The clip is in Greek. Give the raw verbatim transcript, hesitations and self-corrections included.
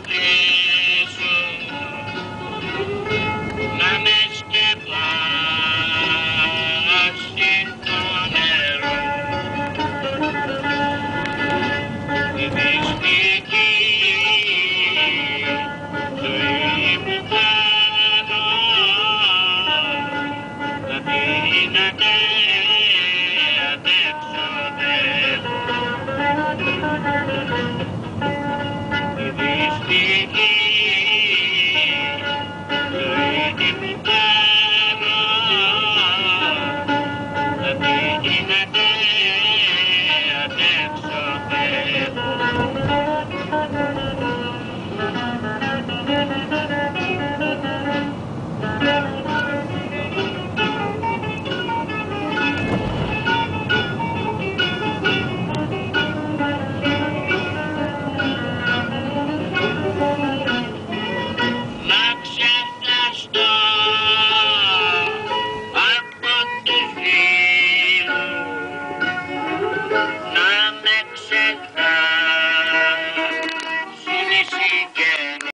ρωτήσω να με σκεπάσει το νερό. Η μυστική ζωή που κάνω να την αντέξω δεν η μυστική ζωή που κάνω να την αντέξω δεν